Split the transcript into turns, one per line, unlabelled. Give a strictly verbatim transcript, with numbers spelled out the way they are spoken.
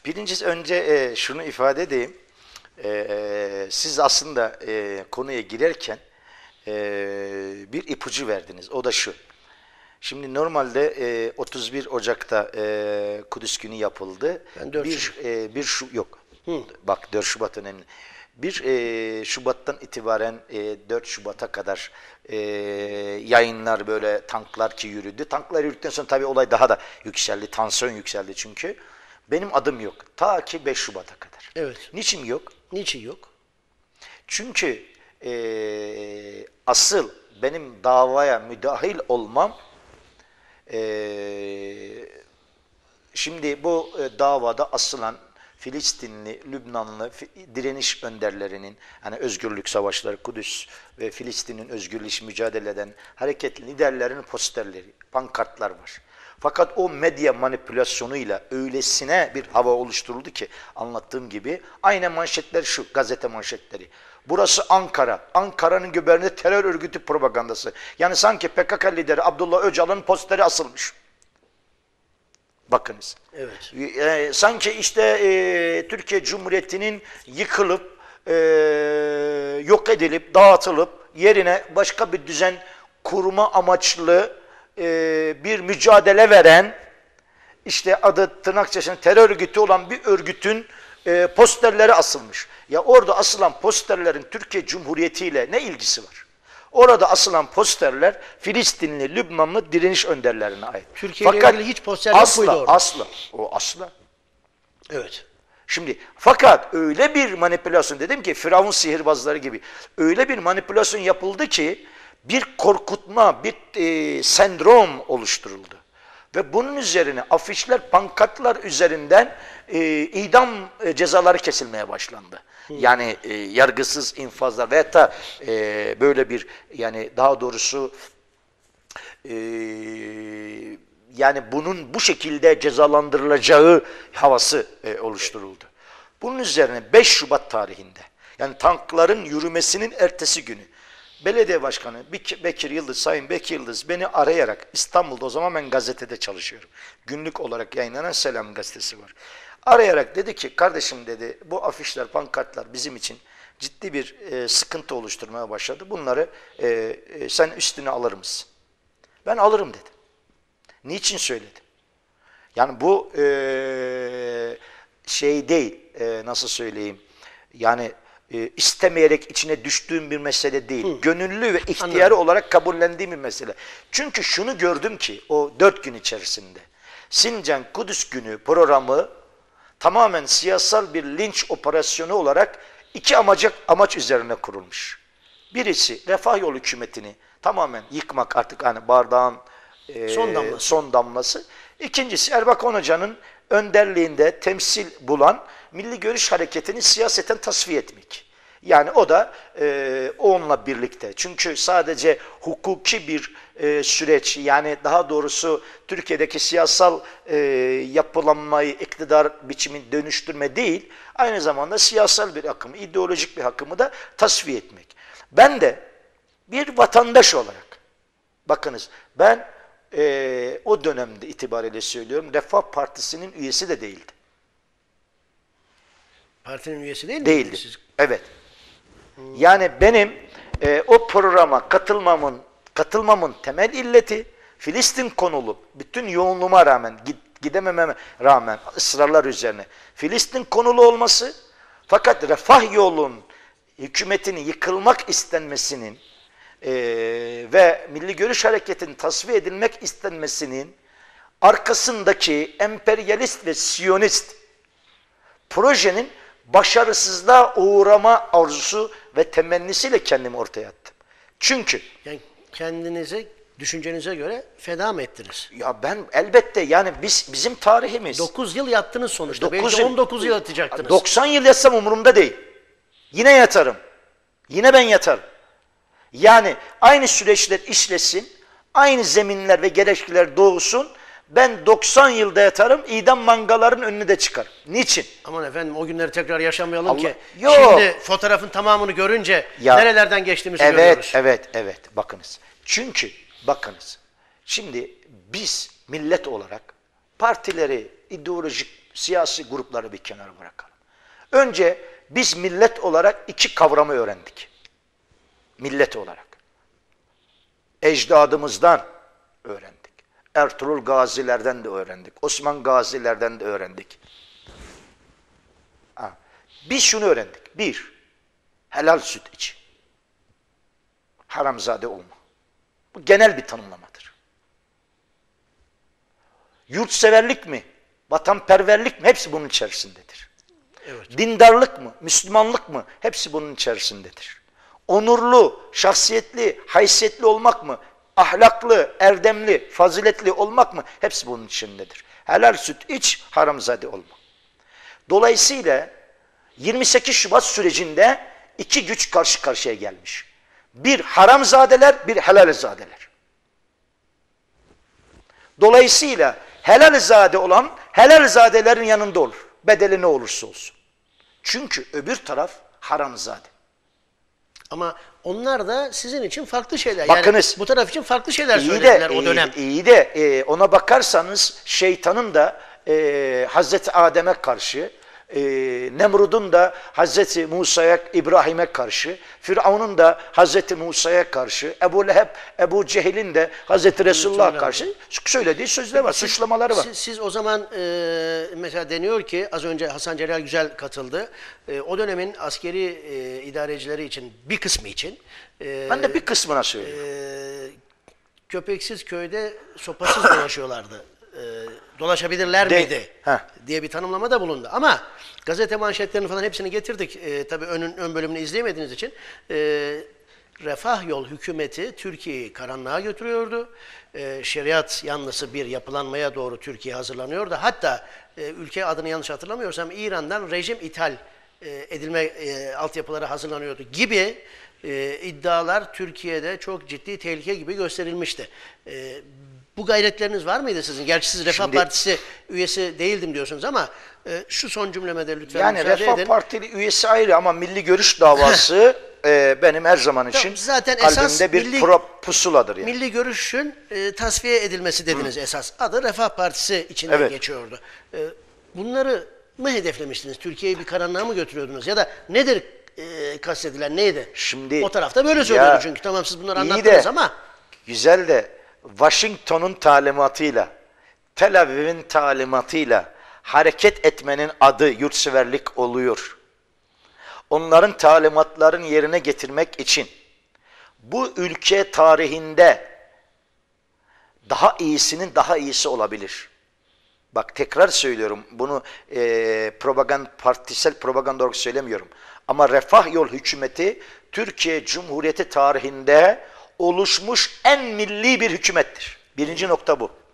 Birincisi önce e, şunu ifade edeyim. E, e, siz aslında e, konuya girerken e, bir ipucu verdiniz. O da şu. Şimdi normalde e, otuz bir Ocak'ta e, Kudüs Günü yapıldı.
Ben dört
bir
Şubat.
e, bir şu yok.
Hı.
Bak dört Şubat önemli. bir e, Şubat'tan itibaren e, dört Şubat'a kadar e, yayınlar böyle tanklar ki yürüdü. Tanklar yürüdükten sonra tabii olay daha da yükseldi. Tansiyon yükseldi çünkü. Benim adım yok. Ta ki beş Şubat'a kadar.
Evet.
Niçin yok?
Niçin yok?
Çünkü e, asıl benim davaya müdahil olmam e, şimdi bu e, davada asılan Filistinli, Lübnanlı direniş önderlerinin, hani özgürlük savaşları, Kudüs ve Filistin'in özgürlüğü mücadele eden hareketli liderlerinin posterleri, pankartlar var. Fakat o medya manipülasyonuyla öylesine bir hava oluşturuldu ki anlattığım gibi aynen manşetler şu, gazete manşetleri. Burası Ankara. Ankara'nın göbeğinde terör örgütü propagandası. Yani sanki P K K lideri Abdullah Öcalan'ın posteri asılmış. Bakınız.
Evet.
E, sanki işte e, Türkiye Cumhuriyeti'nin yıkılıp, e, yok edilip, dağıtılıp yerine başka bir düzen kurma amaçlı e, bir mücadele veren, işte adı tırnak içerisinde terör örgütü olan bir örgütün e, posterleri asılmış. Ya orada asılan posterlerin Türkiye Cumhuriyeti ile ne ilgisi var? Orada asılan posterler Filistinli, Lübnanlı direniş önderlerine ait.
Türkiye ile ilgili hiç poster yok
asla,
muydu orada?
Asla, o asla.
Evet.
Şimdi fakat öyle bir manipülasyon, dedim ki Firavun sihirbazları gibi öyle bir manipülasyon yapıldı ki bir korkutma, bir e, sendrom oluşturuldu. Ve bunun üzerine afişler, pankartlar üzerinden e, idam e, cezaları kesilmeye başlandı. Hmm. Yani e, yargısız infazlar veyahut da e, böyle bir, yani daha doğrusu e, yani bunun bu şekilde cezalandırılacağı havası e, oluşturuldu. Bunun üzerine beş Şubat tarihinde, yani tankların yürümesinin ertesi günü, belediye başkanı Bekir Yıldız, Sayın Bekir Yıldız beni arayarak, İstanbul'da o zaman ben gazetede çalışıyorum. Günlük olarak yayınlanan Selam gazetesi var. Arayarak dedi ki, kardeşim dedi, bu afişler, pankartlar bizim için ciddi bir e, sıkıntı oluşturmaya başladı. Bunları e, e, sen üstüne alır mısın? Ben alırım dedim. Niçin söyledim? Yani bu e, şey değil, e, nasıl söyleyeyim, yani e, istemeyerek içine düştüğüm bir mesele değil. Hı. Gönüllü ve ihtiyarı Anladım. olarak kabullendiğim bir mesele. Çünkü şunu gördüm ki o dört gün içerisinde Sincan Kudüs Günü programı tamamen siyasal bir linç operasyonu olarak iki amaç, amaç üzerine kurulmuş. Birisi Refah Yolu hükümetini tamamen yıkmak, artık hani bardağın e,
son damlası.
Son damlası. İkincisi Erbakan Hoca'nın önderliğinde temsil bulan Milli Görüş Hareketi'ni siyaseten tasfiye etmek. Yani o da e, onunla birlikte. Çünkü sadece hukuki bir e, süreç, yani daha doğrusu Türkiye'deki siyasal e, yapılanmayı, iktidar biçimini dönüştürme değil, aynı zamanda siyasal bir akımı, ideolojik bir akımı da tasfiye etmek. Ben de bir vatandaş olarak, bakınız ben e, o dönemde itibariyle söylüyorum, Refah Partisi'nin üyesi de değildi.
Partinin üyesi değil mi?
Değildi.
Siz...
Evet. Hmm. Yani benim e, o programa katılmamın katılmamın temel illeti Filistin konulu, bütün yoğunluğuma rağmen, gidemememe rağmen ısrarlar üzerine Filistin konulu olması, fakat Refah Yolu'nun hükümetinin yıkılmak istenmesinin e, ve Milli Görüş Hareketi'nin tasfiye edilmek istenmesinin arkasındaki emperyalist ve siyonist projenin başarısızlığa uğrama arzusu ve temennisiyle kendimi ortaya attım. Çünkü
yani kendinize, düşüncenize göre feda mı ettiniz?
Ya ben elbette, yani biz bizim tarihimiz.
dokuz yıl yattınız sonuçta.
dokuz
Belki on dokuz yıl yatacaktınız.
doksan yıl yatsam umurumda değil. Yine yatarım. Yine ben yatarım. Yani aynı süreçler işlesin, aynı zeminler ve gerekçeler doğusun. Ben doksan yılda yatarım, idam mangaların önüne de çıkarım. Niçin?
Aman efendim, o günleri tekrar yaşamayalım Allah, ki.
Yok.
Şimdi fotoğrafın tamamını görünce ya, nerelerden geçtiğimizi
evet,
görüyoruz.
Evet, evet, evet. Bakınız. Çünkü bakınız. Şimdi biz millet olarak partileri, ideolojik Siyasi grupları bir kenara bırakalım. Önce biz millet olarak iki kavramı öğrendik. Millet olarak. Ecdadımızdan öğrendik. Ertuğrul Gazilerden de öğrendik. Osman Gazilerden de öğrendik. Ha. Biz şunu öğrendik. Bir, helal süt iç. Haramzade olma. Bu genel bir tanımlamadır. Yurtseverlik mi? Vatanperverlik mi? Hepsi bunun içerisindedir. Evet. Dindarlık mı? Müslümanlık mı? Hepsi bunun içerisindedir. Onurlu, şahsiyetli, haysiyetli olmak mı? Ahlaklı, erdemli, faziletli olmak mı? Hepsi bunun içindedir. Helal süt iç, haramzade olma. Dolayısıyla yirmi sekiz Şubat sürecinde iki güç karşı karşıya gelmiş. Bir haramzadeler, bir helalzadeler. Dolayısıyla helalzade olan helalzadelerin yanında olur. Bedeli ne olursa olsun. Çünkü öbür taraf haramzade.
Ama onlar da sizin için farklı şeyler.
Bakınız,
yani bu taraf için farklı şeyler
iyi
söylediler
de,
o dönem.
İyi, iyi de e, ona bakarsanız şeytanın da e, Hazreti Adem'e karşı, e, Nemrud'un da Hazreti Musa'ya, İbrahim'e karşı, Firavun'un da Hazreti Musa'ya karşı, Ebu Leheb, Ebu Cehil'in de Hazreti Resulullah'a karşı söylediği sözler var,
siz,
suçlamaları var.
Siz, siz o zaman e, mesela deniyor ki, az önce Hasan Celal Güzel katıldı, e, o dönemin askeri e, idarecileri için, bir kısmı için, e,
Ben de bir kısmına söylüyorum.
E, köpeksiz köyde sopasız dolaşıyorlardı. E, dolaşabilirler
De,
miydi?
heh.
diye bir tanımlamada bulundu. Ama gazete manşetlerini falan hepsini getirdik. E, tabii önün, ön bölümünü izleyemediğiniz için. E, Refah Yol hükümeti Türkiye'yi karanlığa götürüyordu. E, şeriat yanlısı bir yapılanmaya doğru Türkiye hazırlanıyordu. Hatta e, ülke adını yanlış hatırlamıyorsam İran'dan rejim ithal e, edilme e, altyapıları hazırlanıyordu gibi e, iddialar Türkiye'de çok ciddi tehlike gibi gösterilmişti. E, Bu gayretleriniz var mıydı sizin? Gerçi siz Refah
Şimdi,
Partisi üyesi değildim diyorsunuz ama e, şu son cümleme de lütfen
yani
müsaade
Refah
edin.
Partili üyesi ayrı ama milli görüş davası e, benim her zaman için
Tamam, zaten
kalbimde
esas
bir
milli,
pro, pusuladır. Yani.
Milli görüşün e, tasfiye edilmesi dediniz. Hı. Esas. Adı Refah Partisi içinde
evet.
geçiyordu. E, bunları mı hedeflemiştiniz? Türkiye'yi bir karanlığa mı götürüyordunuz? Ya da nedir e, kastedilen neydi?
Şimdi,
o tarafta böyle söylüyordu çünkü. Tamam, siz bunları anlattınız
de,
ama.
Güzel de Washington'un talimatıyla, Tel Aviv'in talimatıyla hareket etmenin adı yurtseverlik oluyor. Onların talimatlarını yerine getirmek için bu ülke tarihinde daha iyisinin daha iyisi olabilir. Bak tekrar söylüyorum, bunu e, propaganda, partisel propaganda olarak söylemiyorum. Ama Refah Yol hükümeti Türkiye Cumhuriyeti tarihinde oluşmuş en milli bir hükümettir. Birinci nokta bu.